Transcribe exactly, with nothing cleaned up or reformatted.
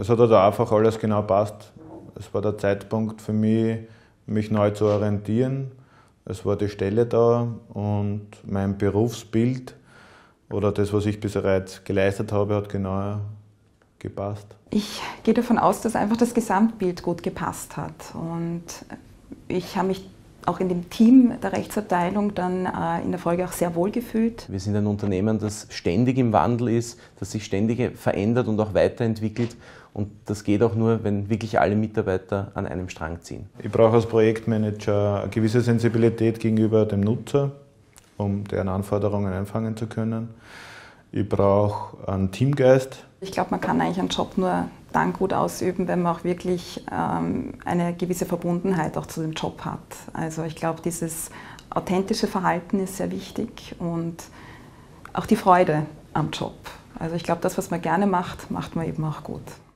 Es hat also einfach alles genau passt. Es war der Zeitpunkt für mich, mich neu zu orientieren. Es war die Stelle da und mein Berufsbild oder das, was ich bereits geleistet habe, hat genau gepasst. Ich gehe davon aus, dass einfach das Gesamtbild gut gepasst hat. Und ich habe mich auch in dem Team der Rechtsabteilung dann äh, in der Folge auch sehr wohl gefühlt. Wir sind ein Unternehmen, das ständig im Wandel ist, das sich ständig verändert und auch weiterentwickelt. Und das geht auch nur, wenn wirklich alle Mitarbeiter an einem Strang ziehen. Ich brauche als Projektmanager eine gewisse Sensibilität gegenüber dem Nutzer, um deren Anforderungen einfangen zu können. Ich brauche einen Teamgeist. Ich glaube, man kann eigentlich einen Job nur dann gut ausüben, wenn man auch wirklich ähm, eine gewisse Verbundenheit auch zu dem Job hat. Also ich glaube, dieses authentische Verhalten ist sehr wichtig und auch die Freude am Job. Also ich glaube, das, was man gerne macht, macht man eben auch gut.